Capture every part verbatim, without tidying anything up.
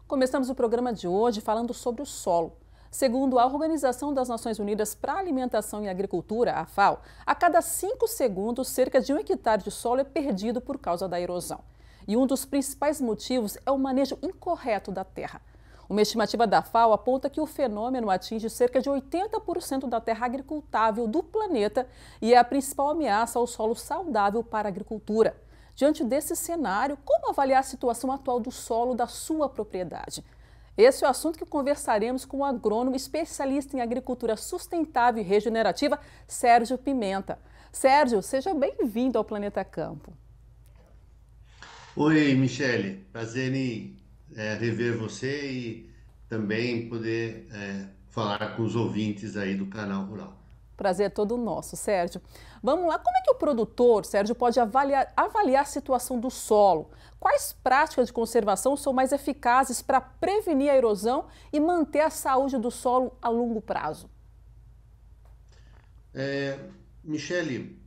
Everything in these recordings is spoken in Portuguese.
Começamos o programa de hoje falando sobre o solo. Segundo a Organização das Nações Unidas para a Alimentação e Agricultura, a FAO, a cada cinco segundos, cerca de um hectare de solo é perdido por causa da erosão. E um dos principais motivos é o manejo incorreto da terra. Uma estimativa da FAO aponta que o fenômeno atinge cerca de oitenta por cento da terra agricultável do planeta e é a principal ameaça ao solo saudável para a agricultura. Diante desse cenário, como avaliar a situação atual do solo da sua propriedade? Esse é o assunto que conversaremos com o agrônomo especialista em agricultura sustentável e regenerativa, Sérgio Pimenta. Sérgio, seja bem-vindo ao Planeta Campo. Oi, Michele. Prazer em é, rever você e também poder é, falar com os ouvintes aí do canal Rural. Prazer é todo nosso, Sérgio. Vamos lá, como é que o produtor, Sérgio, pode avaliar, avaliar a situação do solo? Quais práticas de conservação são mais eficazes para prevenir a erosão e manter a saúde do solo a longo prazo? É, Michele,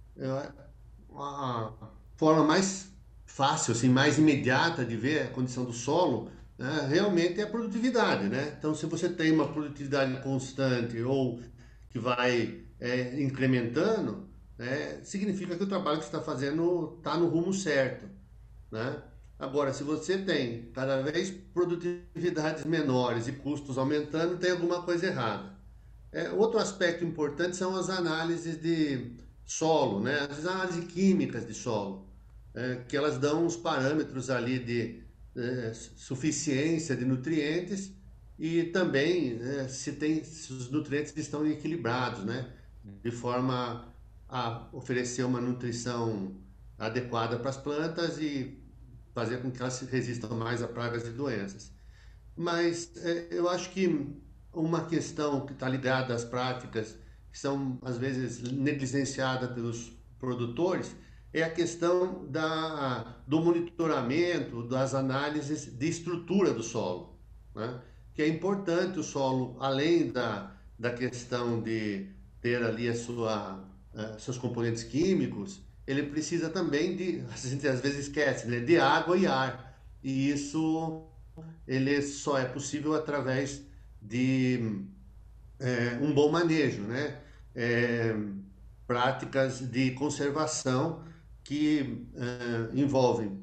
a forma mais fácil, assim, mais imediata de ver a condição do solo, né, realmente é a produtividade, né? Então, se você tem uma produtividade constante ou que vai é, incrementando, né, significa que o trabalho que você está fazendo está no rumo certo, né? Agora, se você tem cada vez produtividades menores e custos aumentando, tem alguma coisa errada. É, outro aspecto importante são as análises de solo, né? As análises químicas de solo, é, que elas dão uns parâmetros ali de é, suficiência de nutrientes e também é, se, tem, se os nutrientes estão equilibrados, né? De forma a oferecer uma nutrição adequada para as plantas e fazer com que elas resistam mais a pragas e doenças. Mas é, eu acho que uma questão que está ligada às práticas que são às vezes negligenciadas pelos produtores é a questão da, do monitoramento, das análises de estrutura do solo, né? Que é importante o solo, além da, da questão de ter ali a sua, eh, seus componentes químicos, ele precisa também de, a gente às vezes esquece, né, de água e ar. E isso ele só é possível através de é, um bom manejo, né? É, práticas de conservação que é, envolvem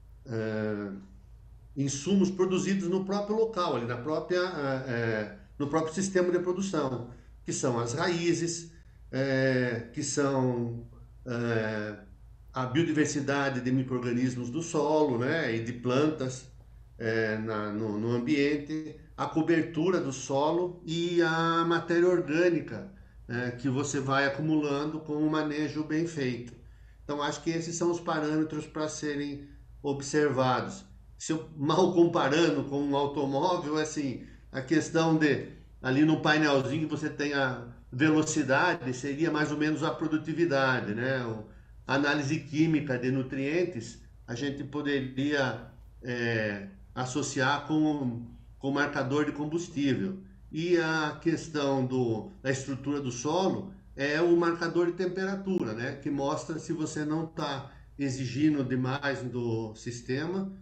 é, insumos produzidos no próprio local, ali na própria, é, no próprio sistema de produção, que são as raízes, é, que são é, a biodiversidade de micro-organismos do solo, né, e de plantas é, na, no, no ambiente, a cobertura do solo e a matéria orgânica é, que você vai acumulando com um manejo bem feito. Então, acho que esses são os parâmetros para serem observados. Se eu, mal comparando com um automóvel, assim, a questão de ali no painelzinho você tem a velocidade, seria mais ou menos a produtividade, né? O, análise química de nutrientes, a gente poderia é, associar com, com marcador de combustível. E a questão do, da estrutura do solo é o marcador de temperatura, né? Que mostra se você não está exigindo demais do sistema,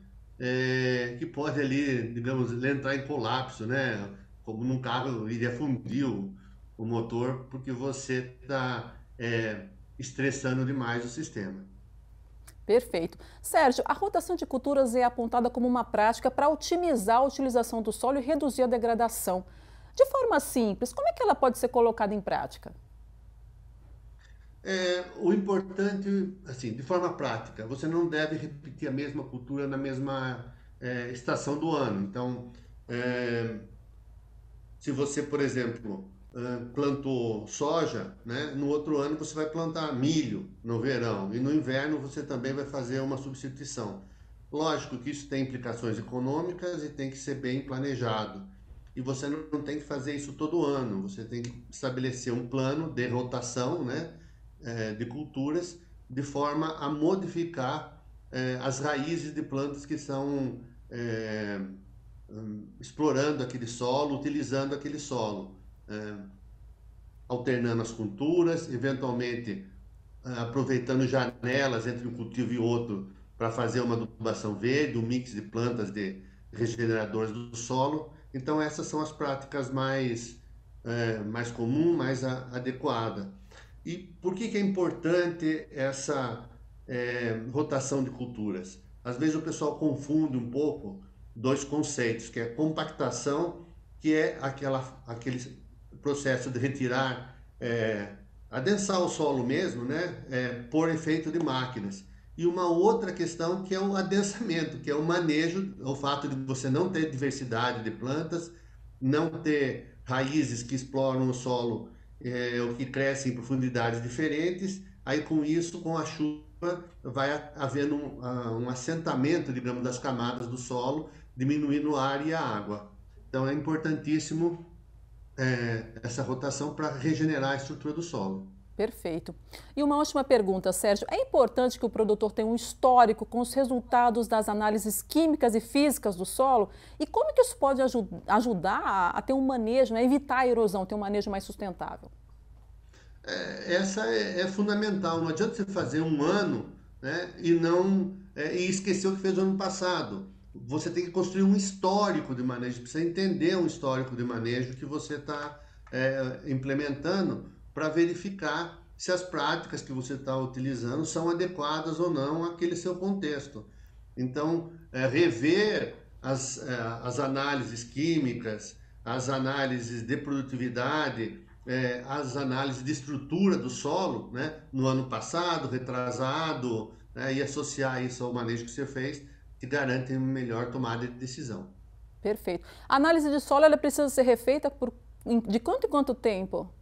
é, que pode ali, digamos, entrar em colapso, né? Como num carro iria fundir o, o motor, porque você está é, estressando demais o sistema. Perfeito. Sérgio, a rotação de culturas é apontada como uma prática para otimizar a utilização do solo e reduzir a degradação. De forma simples, como é que ela pode ser colocada em prática? É, o importante, assim, de forma prática, você não deve repetir a mesma cultura na mesma é, estação do ano. Então, é, se você, por exemplo, eh, plantou soja, né? No outro ano você vai plantar milho no verão e no inverno você também vai fazer uma substituição. Lógico que isso tem implicações econômicas e tem que ser bem planejado. E você não tem que fazer isso todo ano, você tem que estabelecer um plano de rotação, né? eh, de culturas, de forma a modificar eh, as raízes de plantas que são eh, hum, explorando aquele solo, utilizando aquele solo, é, alternando as culturas, eventualmente é, aproveitando janelas entre um cultivo e outro para fazer uma adubação verde, um mix de plantas de, regeneradoras do solo. Então essas são as práticas mais, é, mais comuns, mais a, adequadas. E por que que é importante essa é, rotação de culturas? Às vezes o pessoal confunde um pouco dois conceitos, que é compactação, que é aquela, aquele processo de retirar, é, adensar o solo mesmo, né, é, por efeito de máquinas. E uma outra questão que é o adensamento, que é o manejo, o fato de você não ter diversidade de plantas, não ter raízes que exploram o solo, é, ou que crescem em profundidades diferentes. Aí com isso, com a chuva, vai havendo um, um assentamento, digamos, das camadas do solo, diminuindo o ar e a água. Então é importantíssimo é, essa rotação para regenerar a estrutura do solo. Perfeito. E uma última pergunta, Sérgio. É importante que o produtor tenha um histórico com os resultados das análises químicas e físicas do solo? E como que isso pode aju ajudar a, a ter um manejo, né, evitar a erosão, ter um manejo mais sustentável? É, essa é, é fundamental. Não adianta você fazer um ano, né, e não é, e esquecer o que fez no ano passado. Você tem que construir um histórico de manejo, precisa entender um histórico de manejo que você está é, implementando para verificar se as práticas que você está utilizando são adequadas ou não àquele seu contexto. Então, é, rever as, é, as análises químicas, as análises de produtividade, é, as análises de estrutura do solo, né, no ano passado, retrasado, né, e associar isso ao manejo que você fez, que garante uma melhor tomada de decisão. Perfeito. A análise de solo ela precisa ser refeita por, de quanto em quanto tempo?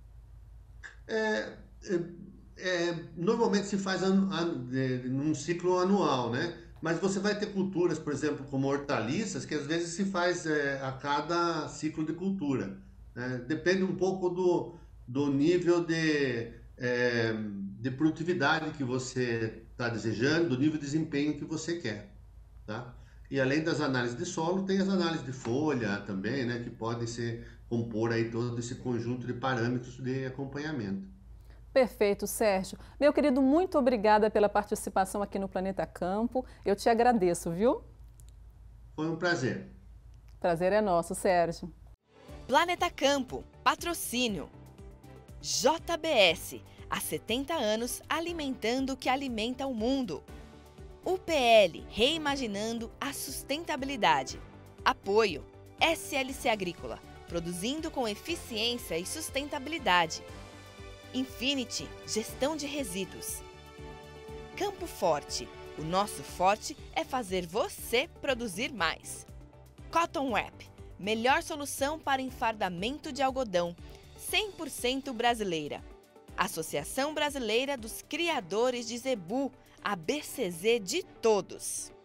É, é, é, normalmente se faz anu, anu, é, num ciclo anual, né? Mas você vai ter culturas, por exemplo, como hortaliças, que às vezes se faz é, a cada ciclo de cultura, né? Depende um pouco do, do nível de, é, de produtividade que você está desejando, do nível de desempenho que você quer, tá? E além das análises de solo, tem as análises de folha também, né? Que podem ser, compor aí todo esse conjunto de parâmetros de acompanhamento. Perfeito, Sérgio. Meu querido, muito obrigada pela participação aqui no Planeta Campo. Eu te agradeço, viu? Foi um prazer. Prazer é nosso, Sérgio. Planeta Campo, patrocínio. J B S, há setenta anos alimentando o que alimenta o mundo. U P L, reimaginando a sustentabilidade. Apoio, S L C Agrícola, produzindo com eficiência e sustentabilidade. Infinity, gestão de resíduos. Campo Forte, o nosso forte é fazer você produzir mais. Cotton Wrap, melhor solução para enfardamento de algodão, cem por cento brasileira. Associação Brasileira dos Criadores de Zebu, a B C Z de todos.